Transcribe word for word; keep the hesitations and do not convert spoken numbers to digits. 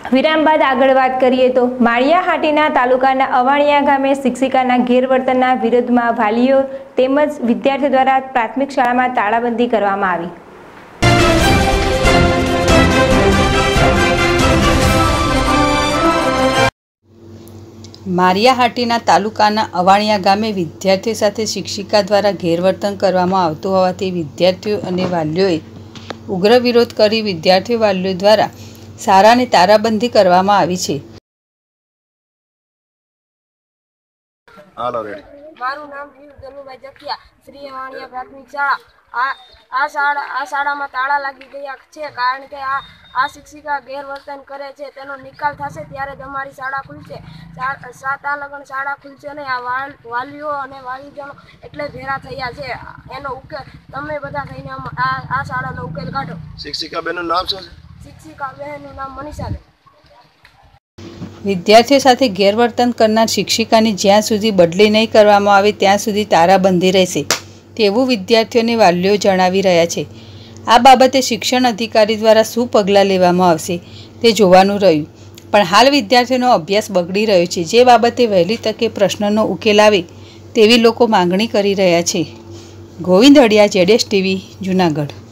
વિરામ બાદ આગળ વાત કરીએ તો માળિયાહાટીના તાલુકાના અવાણિયા ગામે શિક્ષિકાના ગેરવર્તનના વિરોધમાં વાલીઓ તેમજ વિદ્યાર્થીઓ દ્વારા પ્રાથમિક શાળામાં તાળાબંધી કરવામાં આવી। માળિયાહાટીના તાલુકાના અવાણિયા ગામે વિદ્યાર્થીઓ સાથે શિક્ષિકા દ્વારા ગેરવર્તન કરવામાં આવતું હોવાથી વિદ્યાર્થીઓ અને વાલીઓએ ઉગ્ર વિરોધ કરી વિદ્યાર્થીઓ વાલીઓ દ્વારા શાળાની તાળાબંધી કરવામાં આવી છે। મારું નામ ગનુભાઈ જખિયા, શ્રી અવાણિયા પ્રાથમિક શાળા। આ આ શાળા આ શાળામાં તાળા લાગી ગયા છે કારણ કે આ આ શિક્ષિકા ગેરવર્તન કરે છે। તેનો નિકાલ થશે ત્યારે જ અમારી શાળા ખુલશે। સાત આ લગન શાળા ખુલશે નહીં। આ વાલીઓ અને વાલીજનો એટલે ભેરા થયા છે। એનો ઉકેલ તમે બધા થઈને આ આ શાળાનો ઉકેલ કાઢો। શિક્ષિકા બહેનનું નામ શું છે? શિક્ષિકા બહેનનું નામ મનીષાબેન। વિદ્યાર્થીઓ સાથે ગેરવર્તન કરનાર શિક્ષિકાની જ્યાં સુધી બદલી નહીં કરવામાં આવે ત્યાં સુધી તાળાબંધી રહેશે તેવું વિદ્યાર્થીઓને વાલીઓ જણાવી રહ્યા છે। આ બાબતે શિક્ષણ અધિકારી દ્વારા શું પગલાં લેવામાં આવશે તે જોવાનું રહ્યું, પણ હાલ વિદ્યાર્થીઓનો અભ્યાસ બગડી રહ્યો છે, જે બાબતે વહેલી તકે પ્રશ્નનો ઉકેલ આવે તેવી લોકો માંગણી કરી રહ્યા છે। ગોવિંદ અડિયા, જેડેશ ટીવી, જૂનાગઢ।